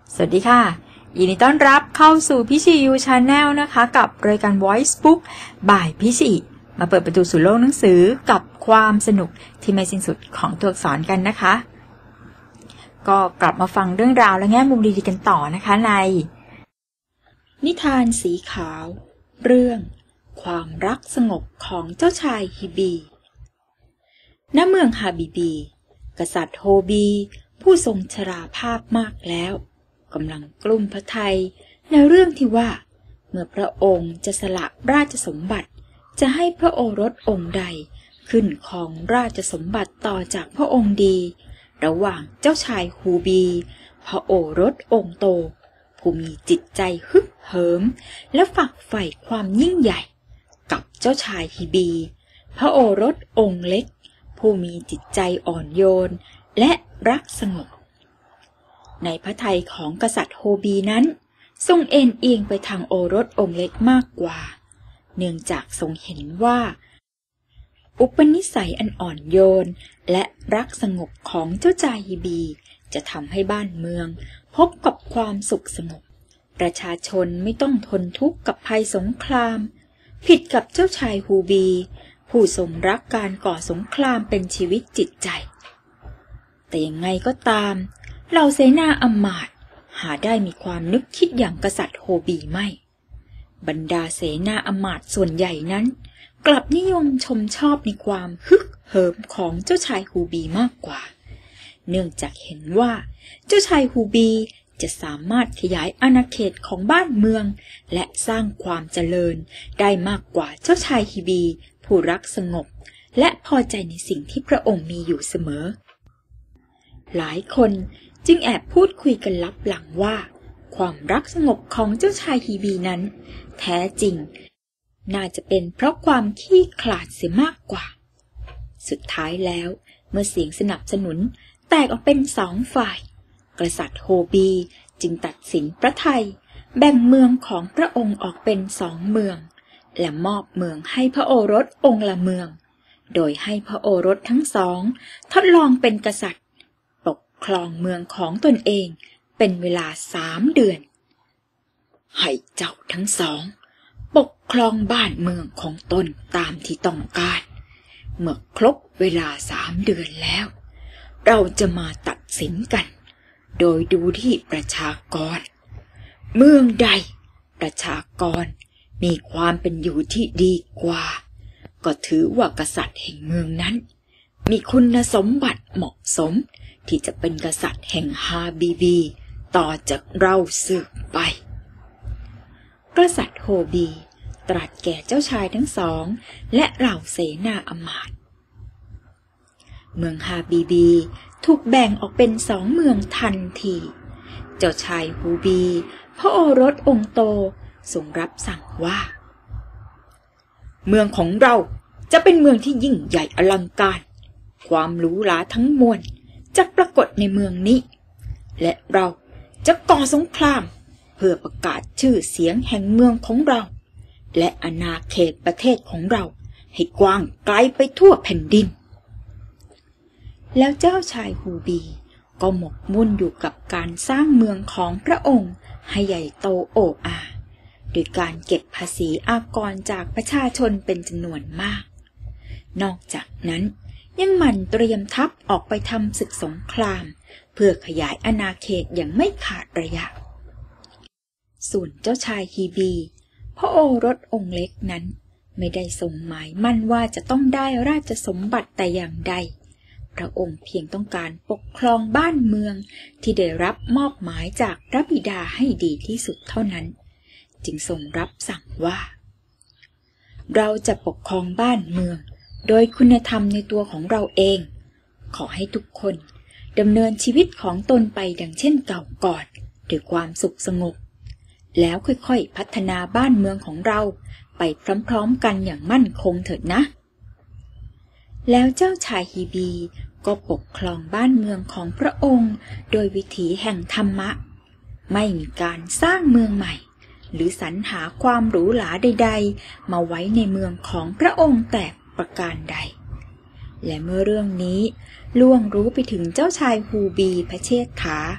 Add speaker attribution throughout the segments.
Speaker 1: สวัสดีค่ะยินดีต้อนรับเข้าสู่พี่ชียูชาแนลนะคะกับรายการ Voice Book บ่ายพี่ชีมาเปิดประตูสู่โลกหนังสือกับความสนุกที่ไม่สิ้นสุดของตัวอักษรกันนะคะก็กลับมาฟังเรื่องราวและแง่มุมดีๆกันต่อนะคะในนิทานสีขาวเรื่องความรักสงบของเจ้าชายฮิบีณเมืองฮาบิบีกษัตริย์โฮบีผู้ทรงชราภาพมากแล้วกำลังกลุ้มพระทัยในเรื่องที่ว่าเมื่อพระองค์จะสละราชสมบัติจะให้พระโอรสองค์ใดขึ้นครองราชสมบัติต่อจากพระองค์ดีระหว่างเจ้าชายฮูบีพระโอรสองค์โตผู้มีจิตใจฮึกเหิมและฝักใฝ่ความยิ่งใหญ่กับเจ้าชายฮิบีพระโอรสองค์เล็กผู้มีจิตใจอ่อนโยนและรักสงบในพระทัยของกษัตริย์โฮบีนั้นทรงเอ็นเอียงไปทางโอรสองค์เล็กมากกว่าเนื่องจากทรงเห็นว่าอุปนิสัยอันอ่อนโยนและรักสงบของเจ้าชายฮิบีจะทำให้บ้านเมืองพบกับความสุขสงบประชาชนไม่ต้องทนทุกข์กับภัยสงครามผิดกับเจ้าชายฮูบีผู้ทรงรักการก่อสงครามเป็นชีวิตจิตใจแต่ยังไงก็ตามเหล่าเสนาอำมาตย์หาได้มีความนึกคิดอย่างกษัตริย์โฮบีไม่บรรดาเสนาอำมาตย์ส่วนใหญ่นั้นกลับนิยมชมชอบในความฮึกเหิมของเจ้าชายฮูบีมากกว่าเนื่องจากเห็นว่าเจ้าชายฮูบีจะสามารถขยายอาณาเขตของบ้านเมืองและสร้างความเจริญได้มากกว่าเจ้าชายฮิบีผู้รักสงบและพอใจในสิ่งที่พระองค์มีอยู่เสมอหลายคนจึงแอบพูดคุยกันลับหลังว่าความรักสงบของเจ้าชายฮีบีนั้นแท้จริงน่าจะเป็นเพราะความขี้ขลาดเสียมากกว่าสุดท้ายแล้วเมื่อเสียงสนับสนุนแตกออกเป็นสองฝ่ายกษัตริย์โฮบีจึงตัดสินพระทัยแบ่งเมืองของพระองค์ออกเป็น2 เมืองและมอบเมืองให้พระโอรสองค์ละเมืองโดยให้พระโอรสทั้งสองทดลองเป็นกษัตริย์ปกครองเมืองของตนเองเป็นเวลา3 เดือนให้เจ้าทั้งสองปกครองบ้านเมืองของตนตามที่ต้องการเมื่อครบเวลา3 เดือนแล้วเราจะมาตัดสินกันโดยดูที่ประชากรเมืองใดประชากรมีความเป็นอยู่ที่ดีกว่าก็ถือว่ากษัตริย์แห่งเมืองนั้นมีคุณสมบัติเหมาะสมที่จะเป็นกษัตริย์แห่งฮาบิบีต่อจากเราสืบไปกษัตริย์โฮบีตรัสแก่เจ้าชายทั้งสองและเหล่าเสนาอำมาตย์เมืองฮาบิบีถูกแบ่งออกเป็น2 เมืองทันทีเจ้าชายฮูบีพระโอรสองค์โตทรงรับสั่งว่าเมืองของเราจะเป็นเมืองที่ยิ่งใหญ่อลังการความหรูหราทั้งมวลจะปรากฏในเมืองนี้และเราจะก่อสงครามเพื่อประกาศชื่อเสียงแห่งเมืองของเราและอาณาเขตประเทศของเราให้กว้างไกลไปทั่วแผ่นดินแล้วเจ้าชายฮูบีก็หมกมุ่นอยู่กับการสร้างเมืองของพระองค์ให้ใหญ่โตโอ้อาโดยการเก็บภาษีอากรจากประชาชนเป็นจำนวนมากนอกจากนั้นยังหมั่นเตรียมทัพออกไปทำศึกสงครามเพื่อขยายอาณาเขตอย่างไม่ขาดระยะส่วนเจ้าชายฮีบีพระโอรสองค์เล็กนั้นไม่ได้ทรงหมายมั่นว่าจะต้องได้ราชสมบัติแต่อย่างใดพระองค์เพียงต้องการปกครองบ้านเมืองที่ได้รับมอบหมายจากพระบิดาให้ดีที่สุดเท่านั้นจึงทรงรับสั่งว่าเราจะปกครองบ้านเมืองโดยคุณธรรมในตัวของเราเองขอให้ทุกคนดำเนินชีวิตของตนไปดังเช่นเก่าก่อนด้วยความสุขสงบแล้วค่อยๆพัฒนาบ้านเมืองของเราไปพร้อมๆกันอย่างมั่นคงเถิดนะแล้วเจ้าชายฮีบีก็ปกครองบ้านเมืองของพระองค์โดยวิถีแห่งธรรมะไม่มีการสร้างเมืองใหม่หรือสรรหาความหรูหราใดๆมาไว้ในเมืองของพระองค์แต่ประการใดและเมื่อเรื่องนี้ล่วงรู้ไปถึงเจ้าชายฮูบีพระเชษฐา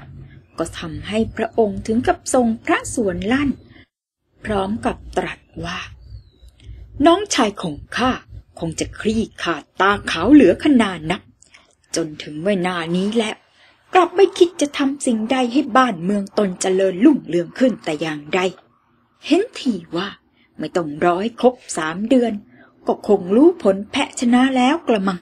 Speaker 1: ก็ทำให้พระองค์ถึงกับทรงพระสวนลั่นพร้อมกับตรัสว่าน้องชายของข้าคงจะคลี่ขาดตาขาวเหลือขนาดนักจนถึงเวลานี้แล้วกลับไม่คิดจะทำสิ่งใดให้บ้านเมืองตนเจริญรุ่งเรืองขึ้นแต่อย่างใดเห็นทีว่าไม่ต้องรอให้ครบ3 เดือนก็คงรู้ผลแพ้ชนะแล้วกระมัง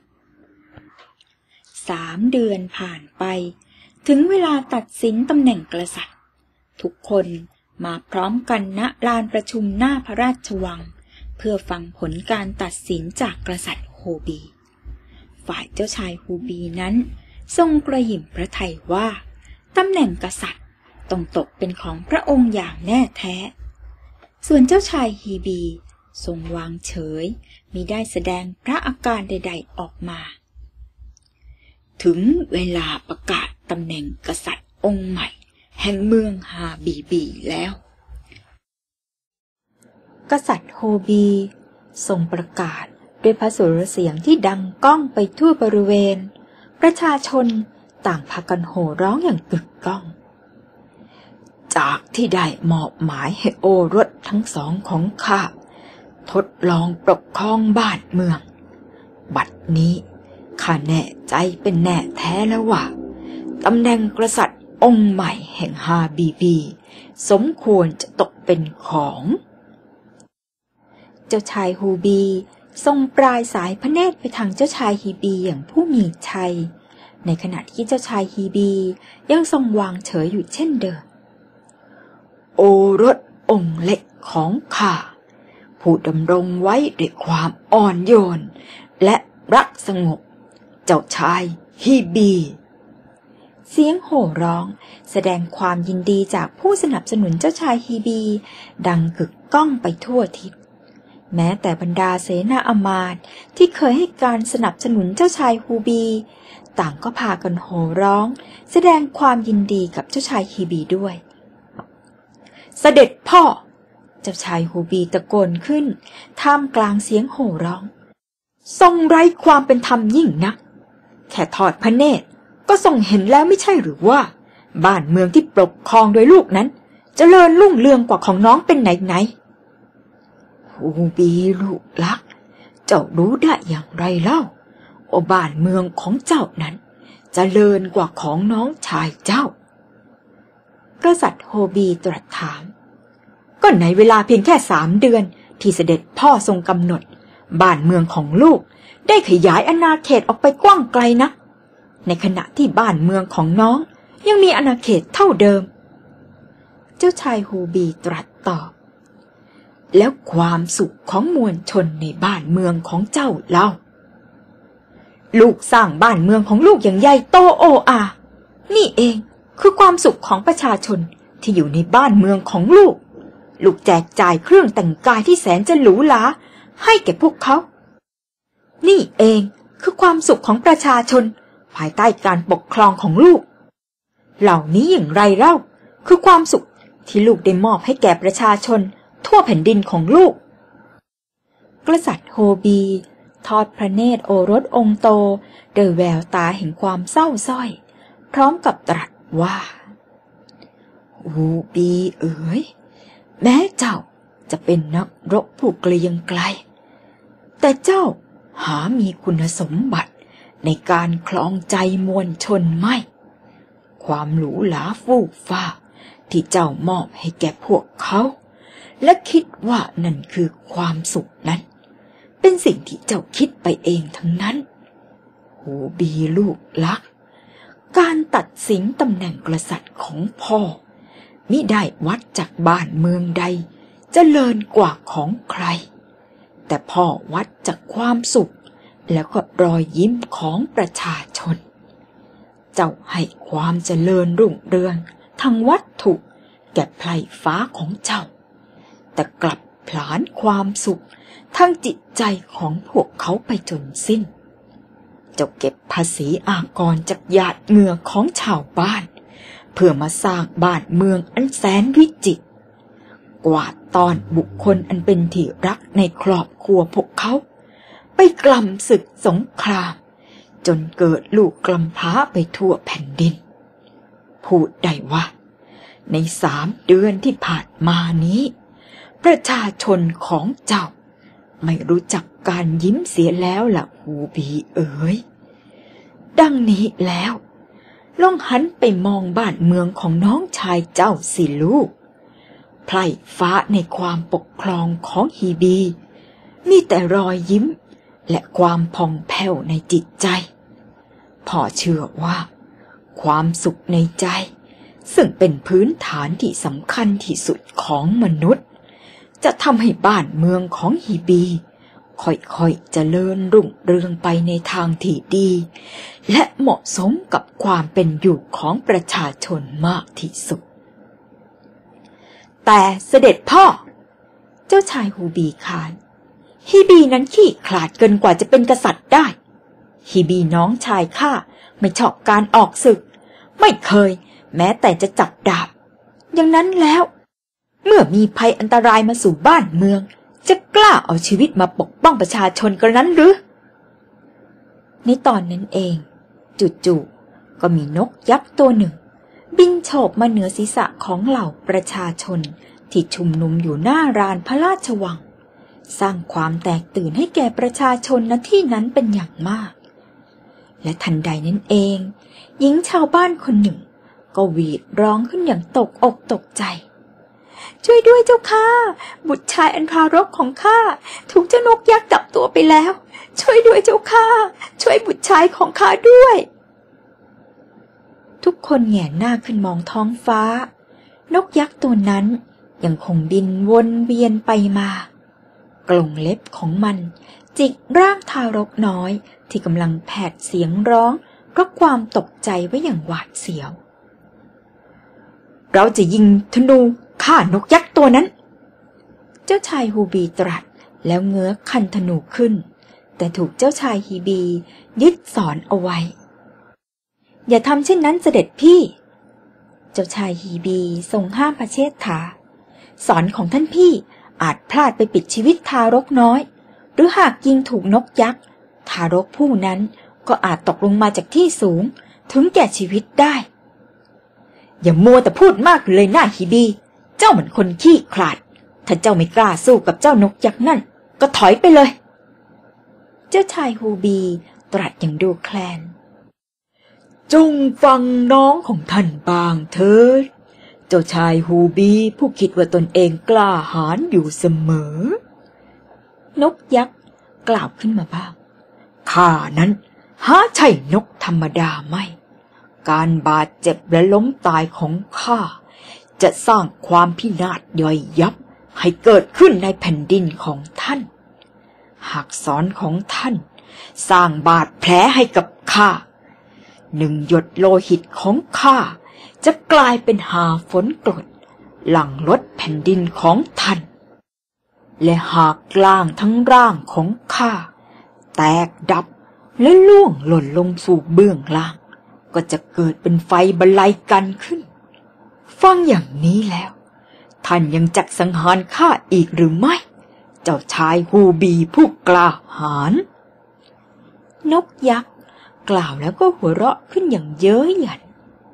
Speaker 1: 3 เดือนผ่านไปถึงเวลาตัดสินตำแหน่งกษัตริย์ทุกคนมาพร้อมกันณลานประชุมหน้าพระราชวังเพื่อฟังผลการตัดสินจากกษัตริย์โฮบีฝ่ายเจ้าชายฮูบีนั้นทรงกระหยิ่มพระทัยว่าตำแหน่งกษัตริย์ต้องตกเป็นของพระองค์อย่างแน่แท้ส่วนเจ้าชายฮีบีทรงวางเฉยมิได้แสดงพระอาการใดๆออกมาถึงเวลาประกาศตำแหน่งกษัตริย์องค์ใหม่แห่งเมืองฮาบีบีแล้วกษัตริย์โฮบีทรงประกาศด้วยพระสุรเสียงที่ดังก้องไปทั่วบริเวณประชาชนต่างพากันโห่ร้องอย่างกึกก้องจากที่ได้มอบหมายให้โอรสทั้งสองของข้าทดลองปกครองบ้านเมืองบัดนี้ข้าแน่ใจเป็นแน่แท้แล้วว่าตำแหน่งกษัตริย์องค์ใหม่แห่งฮาบีบีสมควรจะตกเป็นของเจ้าชายฮูบีทรงปลายสายพระเนตรไปทางเจ้าชายฮีบีอย่างผู้มีชัยในขณะที่เจ้าชายฮีบียังทรงวางเฉยอยู่เช่นเดิมโอรสองค์เล็กของข้าผู้ดำรงไว้ด้วยความอ่อนโยนและรักสงบเจ้าชายฮีบีเสียงโห่ร้องแสดงความยินดีจากผู้สนับสนุนเจ้าชายฮีบีดังกึกก้องไปทั่วทิศแม้แต่บรรดาเสนาอมาตย์ที่เคยให้การสนับสนุนเจ้าชายฮูบีต่างก็พากันโห่ร้องแสดงความยินดีกับเจ้าชายฮีบีด้วยเสด็จพ่อเจ้าชายฮูบีตะโกนขึ้นท่ามกลางเสียงโห่ร้องทรงไร้ความเป็นธรรมยิ่งนักแค่ทอดพระเนตรก็ทรงเห็นแล้วไม่ใช่หรือว่าบ้านเมืองที่ปกครองโดยลูกนั้นเจริญรุ่งเรืองกว่าของน้องเป็นไหนฮูบีลูกรักเจ้ารู้ได้อย่างไรเล่าว่าบ้านเมืองของเจ้านั้นเจริญกว่าของน้องชายเจ้ากษัตริย์โฮบีตรัสถามก็ในเวลาเพียงแค่3 เดือนที่เสด็จพ่อทรงกำหนดบ้านเมืองของลูกได้ขยายอาณาเขตออกไปกว้างไกลนักในขณะที่บ้านเมืองของน้องยังมีอาณาเขตเท่าเดิมเจ้าชายฮูบีตรัสตอบแล้วความสุขของมวลชนในบ้านเมืองของเจ้าเล่าลูกสร้างบ้านเมืองของลูกอย่างใหญ่โตโอ้อานี่เองคือความสุขของประชาชนที่อยู่ในบ้านเมืองของลูกแจกจ่ายเครื่องแต่งกายที่แสนจะหรูหราให้แก่พวกเขานี่เองคือความสุขของประชาชนภายใต้การปกครองของลูกเหล่านี้อย่างไรเล่าคือความสุขที่ลูกได้มอบให้แก่ประชาชนทั่วแผ่นดินของลูกกษัตริย์โฮบีทอดพระเนตรโอรสองค์โตโดยแววตาแห่งความเศร้าส้อยพร้อมกับตรัสว่าฮูบีเอ๋ยแม้เจ้าจะเป็นนักรบผู้เกรียงไกรแต่เจ้าหามีคุณสมบัติในการครองใจมวลชนไม่ความหรูหราฟู่ฟ้าที่เจ้ามอบให้แก่พวกเขาและคิดว่านั่นคือความสุขนั้นเป็นสิ่งที่เจ้าคิดไปเองทั้งนั้นฮูบีลูกรักการตัดสินตำแหน่งกษัตริย์ของพ่อมิได้วัดจากบ้านเมืองใดเจริญกว่าของใครแต่พ่อวัดจากความสุขแล้วก็รอยยิ้มของประชาชนเจ้าให้ความเจริญรุ่งเรืองทางวัตถุแก่ไพร่ฟ้าของเจ้าแต่กลับผลาญความสุขทางจิตใจของพวกเขาไปจนสิ้นเจ้าเก็บภาษีอากรจากหยาดเหงื่อของชาวบ้านเพื่อมาสร้างบ้านเมืองอันแสนวิจิตรกวาดต้อนบุคคลอันเป็นที่รักในครอบครัวพวกเขาไปกล่ำศึกสงครามจนเกิดลูกกำพร้าไปทั่วแผ่นดินพ
Speaker 2: พูดได้ว่าใน3 เดือนที่ผ่านมานี้ประชาชนของเจ้าไม่รู้จักการยิ้มเสียแล้วล่ะฮูบีเอ๋ยดังนี้แล้วลองหันไปมองบ้านเมืองของน้องชายเจ้าสิลูกไพร่ฟ้าในความปกครองของฮีบีมีแต่รอยยิ้มและความผ่องแผ้วในจิตใจพ่อเชื่อว่าความสุขในใจซึ่งเป็นพื้นฐานที่สำคัญที่สุดของมนุษย์จะทำให้บ้านเมืองของฮีบีค่อยๆเจริญรุ่งเรืองไปในทางที่ดีและเหมาะสมกับความเป็นอยู่ของประชาชนมากที่สุดแต่เสด็จพ่อเจ้าชายฮูบีขานฮีบีนั้นขี้ขลาดเกินกว่าจะเป็นกษัตริย์ได้ฮีบีน้องชายข้าไม่ชอบการออกศึกไม่เคยแม้แต่จะจับดาบอย่างนั้นแล้วเมื่อมีภัยอันตรายมาสู่บ้านเมืองจะกล้าเอาชีวิตมาปกป้องประชาชนกระนั้นหรือในตอนนั้นเองจู่ๆก็มีนกยักษ์ตัวหนึ่งบินโฉบมาเหนือศีรษะของเหล่าประชาชนที่ชุมนุมอยู่หน้าลานพระราชวังสร้างความแตกตื่นให้แก่ประชาชนณที่นั้นเป็นอย่างมากและทันใดนั้นเองหญิงชาวบ้านคนหนึ่งก็หวีดร้องขึ้นอย่างตกอกตกใจช่วยด้วยเจ้าค่ะบุตรชายอันทารกของข้าถูกเจ้านกยักษ์จับตัวไปแล้วช่วยด้วยเจ้าค่ะช่วยบุตรชายของข้าด้วยทุกคนแหงนหน้าขึ้นมองท้องฟ้านกยักษ์ตัวนั้นยังคงบินวนเวียนไปมากรงเล็บของมันจิกร่างทารกน้อยที่กำลังแผดเสียงร้องเพราะความตกใจไว้อย่างหวาดเสียวเราจะยิงธนูฆ่านกยักษ์ตัวนั้นเจ้าชายฮูบีตรัสแล้วเงื้อคันธนูขึ้นแต่ถูกเจ้าชายฮีบียึดสอนเอาไว้อย่าทำเช่นนั้นเสด็จพี่เจ้าชายฮีบีทรงห้ามพระเชษฐาสอนของท่านพี่อาจพลาดไปปิดชีวิตทารกน้อยหรือหากยิงถูกนกยักษ์ทารกผู้นั้นก็อาจตกลงมาจากที่สูงถึงแก่ชีวิตได้อย่ามัวแต่พูดมากเลยนะฮีบีเจ้าเหมือนคนขี้ขลาดถ้าเจ้าไม่กล้าสู้กับเจ้านกยักษ์นั่นก็ถอยไปเลยเจ้าชายฮูบีตรัสอย่างดูแคลนจงฟังน้องของท่านบ้างเถิดเจ้าชายฮูบีผู้คิดว่าตนเองกล้าหาญอยู่เสมอนกยักษ์กล่าวขึ้นมาบ้างข้านั้นหาใช่นกธรรมดาไม่การบาดเจ็บและล้มตายของข้าจะสร้างความพินาศย่อยยับให้เกิดขึ้นในแผ่นดินของท่านหากศรของท่านสร้างบาดแผลให้กับข้า1 หยดโลหิตของข้าจะกลายเป็นหาฝนกรดหลั่งลดแผ่นดินของท่านและหากกลางทั้งร่างของข้าแตกดับและล่วงหล่นลงสู่เบื้องล่างก็จะเกิดเป็นไฟบรรลัยกันขึ้นฟังอย่างนี้แล้วท่านยังจักสังหารข้าอีกหรือไม่เจ้าชายฮูบีผู้กล้าหาญนกยักษ์กล่าวแล้วก็หัวเราะขึ้นอย่างเย้ยหยัน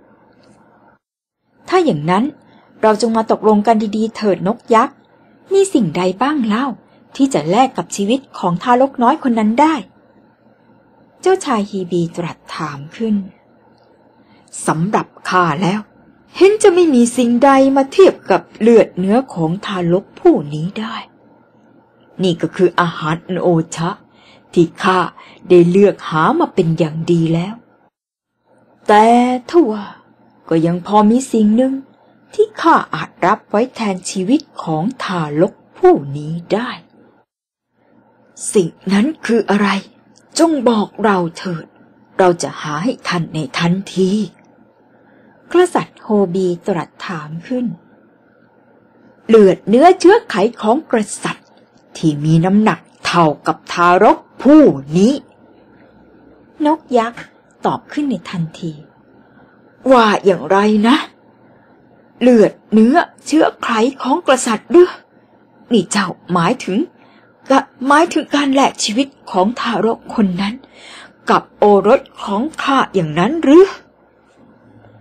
Speaker 2: ถ้าอย่างนั้นเราจงมาตกลงกันดีๆเถิดนกยักษ์มีสิ่งใดบ้างเล่าที่จะแลกกับชีวิตของทารกน้อยคนนั้นได้เจ้าชายฮีบีตรัสถามขึ้นสำหรับข้าแล้วเห็นจะไม่มีสิ่งใดมาเทียบกับเลือดเนื้อของทารกผู้นี้ได้นี่ก็คืออาหารอันโอชะที่ข้าได้เลือกหามาเป็นอย่างดีแล้วแต่ทว่าก็ยังพอมีสิ่งหนึ่งที่ข้าอาจรับไว้แทนชีวิตของทารกผู้นี้ได้สิ่งนั้นคืออะไรจงบอกเราเถิดเราจะหาให้ท่านในทันทีกษัตริย์โฮบีตรัสถามขึ้นเลือดเนื้อเชื้อไขของกษัตริย์ที่มีน้ำหนักเท่ากับทารกผู้นี้นกยักษ์ตอบขึ้นในทันทีว่าอย่างไรนะเลือดเนื้อเชื้อไขของกษัตริย์หรือนี่เจ้าหมายถึงการแลกชีวิตของทารกคนนั้นกับโอรสของข้าอย่างนั้นหรือก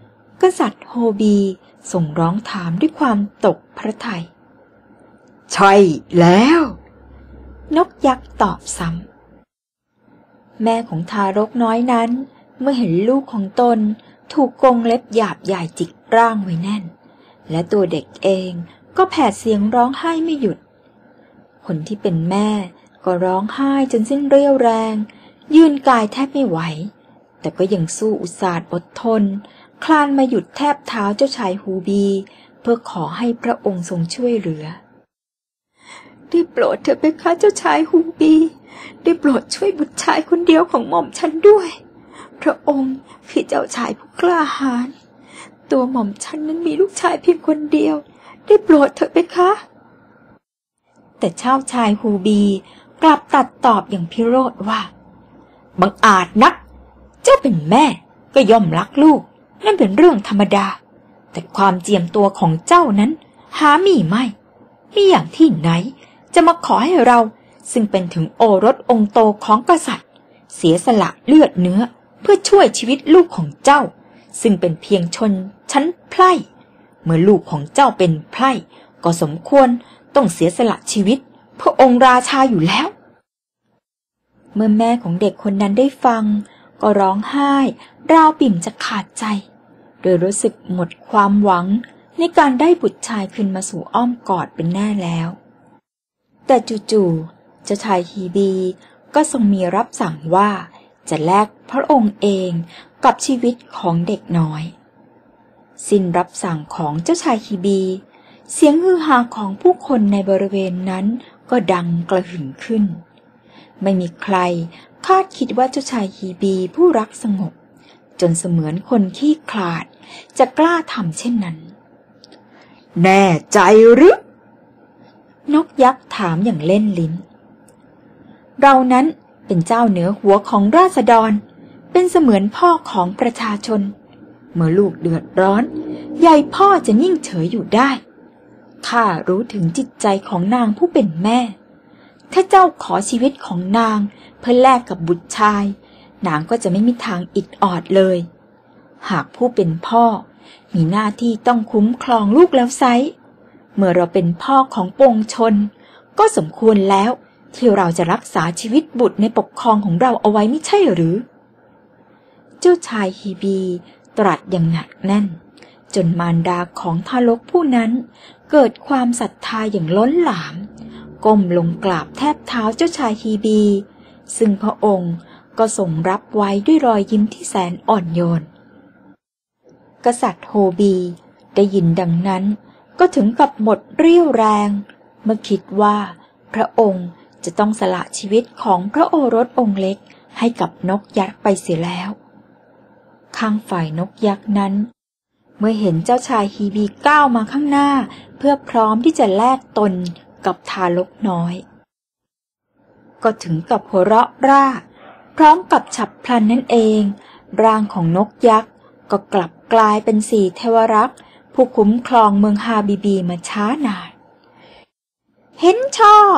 Speaker 2: กษัตริย์โฮบีส่งร้องถามด้วยความตกพระทัยใช่แล้วนกยักษ์ตอบซ้ำแม่ของทารกน้อยนั้นเมื่อเห็นลูกของตนถูกกรงเล็บหยาบใหญ่จิกร่างไว้แน่นและตัวเด็กเองก็แผดเสียงร้องไห้ไม่หยุดคนที่เป็นแม่ก็ร้องไห้จนสิ้นเรี่ยวแรงยืนกายแทบไม่ไหวแต่ก็ยังสู้อุตส่าห์อดทนคลานมาหยุดแทบเท้าเจ้าชายฮูบีเพื่อขอให้พระองค์ทรงช่วยเหลือได้โปรดเถิดเพคะเจ้าชายฮูบีได้โปรดช่วยบุตรชายคนเดียวของหม่อมฉันด้วยพระองค์คือเจ้าชายผู้กล้าหาญตัวหม่อมฉันนั้นมีลูกชายเพียงคนเดียวได้โปรดเถิดเพคะแต่เจ้าชายฮูบีกลับตัดตอบอย่างพิโรธว่าบังอาจนักเจ้าเป็นแม่ก็ย่อมรักลูกนั่นเป็นเรื่องธรรมดาแต่ความเจียมตัวของเจ้านั้นหามีไม่อย่างที่ไหนจะมาขอให้เราซึ่งเป็นถึงโอรสองค์โตของกษัตริย์เสียสละเลือดเนื้อเพื่อช่วยชีวิตลูกของเจ้าซึ่งเป็นเพียงชนชั้นไพร่เมื่อลูกของเจ้าเป็นไพร่ก็สมควรต้องเสียสละชีวิตเพื่อองค์ราชาอยู่แล้วเมื่อแม่ของเด็กคนนั้นได้ฟังก็ร้องไห้ราวปิ่มจะขาดใจโดยรู้สึกหมดความหวังในการได้บุตรชายคืนมาสู่อ้อมกอดเป็นแน่แล้วแต่จู่ๆเจ้าชายฮีบีก็ทรงมีรับสั่งว่าจะแลกพระองค์เองกับชีวิตของเด็กน้อยสิ้นรับสั่งของเจ้าชายฮีบีเสียงฮือฮาของผู้คนในบริเวณนั้นก็ดังกระหึ่มขึ้นไม่มีใครคาดคิดว่าเจ้าชายฮีบีผู้รักสงบจนเสมือนคนขี้ขลาดจะกล้าทำเช่นนั้นแน่ใจหรือนกยักษ์ถามอย่างเล่นลิ้นเรานั้นเป็นเจ้าเหนือหัวของราษฎรเป็นเสมือนพ่อของประชาชนเมื่อลูกเดือดร้อนยายพ่อจะนิ่งเฉยอยู่ได้ข้ารู้ถึงจิตใจของนางผู้เป็นแม่ถ้าเจ้าขอชีวิตของนางเพื่อแลกกับบุตรชายนางก็จะไม่มีทางอิดออดเลยหากผู้เป็นพ่อมีหน้าที่ต้องคุ้มครองลูกแล้วไซร้เมื่อเราเป็นพ่อของปวงชนก็สมควรแล้วที่เราจะรักษาชีวิตบุตรในปกครองของเราเอาไว้ไม่ใช่หรือเจ้าชายฮีบีตรัสอย่างหนักแน่นจนมารดาของทารกผู้นั้นเกิดความศรัทธาอย่างล้นหลามก้มลงกราบแทบเท้าเจ้าชายฮีบีซึ่งพระองค์ก็ทรงรับไว้ด้วยรอยยิ้มที่แสนอ่อนโยนกษัตริย์โฮบีได้ยินดังนั้นก็ถึงกับหมดเรี่ยวแรงเมื่อคิดว่าพระองค์จะต้องสละชีวิตของพระโอรสองค์เล็กให้กับนกยักษ์ไปเสียแล้วข้างฝ่ายนกยักษ์นั้นเมื่อเห็นเจ้าชายฮีบีก้าวมาข้างหน้าเพื่อพร้อมที่จะแลกตนกับทารกน้อยก็ถึงกับหัวเราะร่าพร้อมกับฉับพลันนั่นเองร่างของนกยักษ์ก็กลับกลายเป็นสี่เทวรักษ์ผู้คุ้มครองเมืองฮาบิบีมาช้านานเห็นชอบ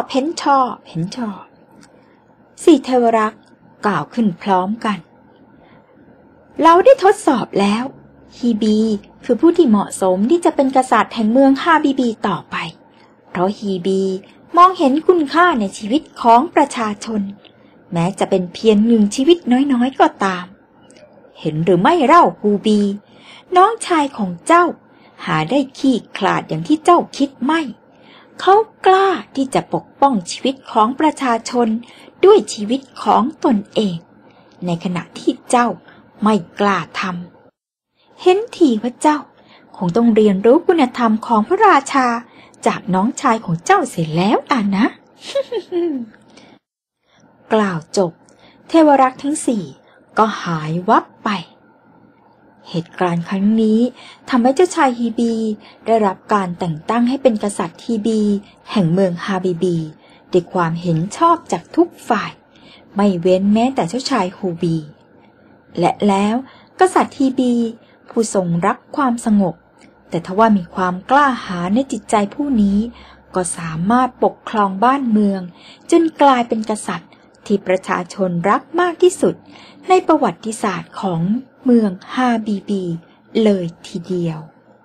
Speaker 2: สี่เทวรักษ์กล่าวขึ้นพร้อมกันเราได้ทดสอบแล้วฮีบีคือผู้ที่เหมาะสมที่จะเป็นกษัตริย์แห่งเมืองฮาบิบีต่อไปเพราะฮีบีมองเห็นคุณค่าในชีวิตของประชาชนแม้จะเป็นเพียงหนึ่งชีวิตน้อยๆก็ตามเห็นหรือไม่เล่าฮูบีน้องชายของเจ้าหาได้ขี้ขลาดอย่างที่เจ้าคิดไม่เขากล้าที่จะปกป้องชีวิตของประชาชนด้วยชีวิตของตนเองในขณะที่เจ้าไม่กล้าทำเห็นทีว่าเจ้าคงต้องเรียนรู้คุณธรรมของพระราชาจากน้องชายของเจ้าเสร็จแล้วนะ กล่าวจบเทวรักษ์ทั้งสี่ก็หายวับไปเหตุการณ์ครั้งนี้ทำให้เจ้าชายฮีบีได้รับการแต่งตั้งให้เป็นกษัตริย์ฮีบีแห่งเมืองฮาบิบีด้วยความเห็นชอบจากทุกฝ่ายไม่เว้นแม้แต่เจ้าชายฮูบีและแล้วกษัตริย์ฮีบีผู้ทรงรักความสงบแต่ทว่ามีความกล้าหาญในจิตใจผู้นี้ก็สามารถปกครองบ้านเมืองจนกลายเป็นกษัตริย์ที่ประชาชนรักมากที่สุดในประวัติศาสตร์ของเมืองฮาบิบีเลยทีเดียว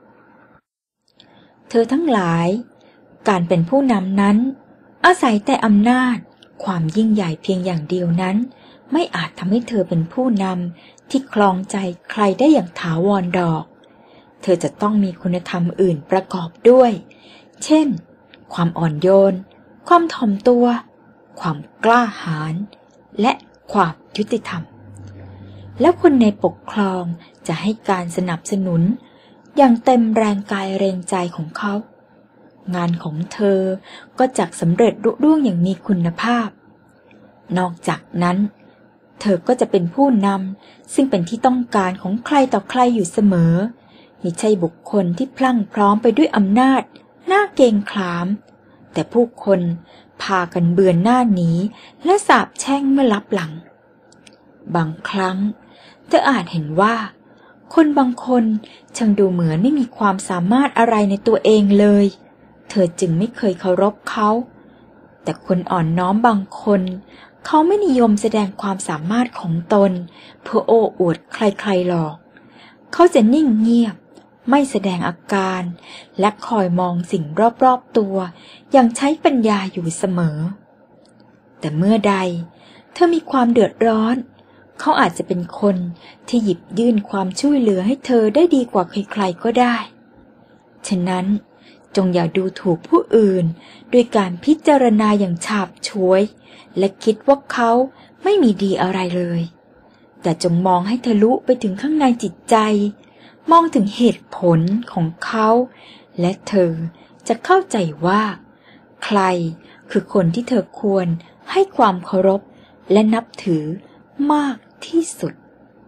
Speaker 2: เธอทั้งหลายการเป็นผู้นำนั้นอาศัยแต่อำนาจความยิ่งใหญ่เพียงอย่างเดียวนั้นไม่อาจทำให้เธอเป็นผู้นำที่ครองใจใครได้อย่างถาวรดอกเธอจะต้องมีคุณธรรมอื่นประกอบด้วยเช่นความอ่อนโยนความถ่อมตัวความกล้าหาญและความยุติธรรมแล้วคนในปกครองจะให้การสนับสนุนอย่างเต็มแรงกายแรงใจของเขางานของเธอก็จักสำเร็จรุ่งเรืองอย่างมีคุณภาพนอกจากนั้นเธอก็จะเป็นผู้นำซึ่งเป็นที่ต้องการของใครต่อใครอยู่เสมอมิใช่บุคคลที่พลั่งพร้อมไปด้วยอำนาจน่าเกรงขามแต่ผู้คนพากันเบือนหน้าหนีและสาปแช่งเมื่อลับหลังบางครั้งเธออาจเห็นว่าคนบางคนช่างดูเหมือนไม่มีความสามารถอะไรในตัวเองเลยเธอจึงไม่เคยเคารพเขาแต่คนอ่อนน้อมบางคนเขาไม่นิยมแสดงความสามารถของตนเพื่อโอ้อวดใครๆหรอกเขาจะนิ่งเงียบไม่แสดงอาการและคอยมองสิ่งรอบๆตัวอย่างใช้ปัญญาอยู่เสมอแต่เมื่อใดเธอมีความเดือดร้อนเขาอาจจะเป็นคนที่หยิบยื่นความช่วยเหลือให้เธอได้ดีกว่าใครๆก็ได้ฉะนั้นจงอย่าดูถูกผู้อื่นด้วยการพิจารณาอย่างฉาบฉวยและคิดว่าเขาไม่มีดีอะไรเลยแต่จงมองให้ทะลุไปถึงข้างในจิตใจมองถึงเหตุผลของเขาและเธอจะเข้าใจว่าใครคือคนที่เธอควรให้ความเคารพและนับถือมากที่สุด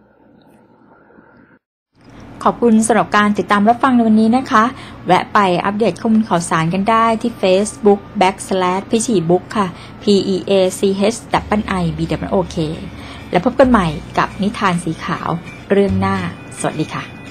Speaker 1: ขอบคุณสำหรับการติดตามรับฟังในวันนี้นะคะแวะไปอัปเดตข้อมูลข่าวสารกันได้ที่ Facebook / พิชีบุ๊กค่ะ PEACH_IBOOK และพบกันใหม่กับนิทานสีขาวเรื่องหน้าสวัสดีค่ะ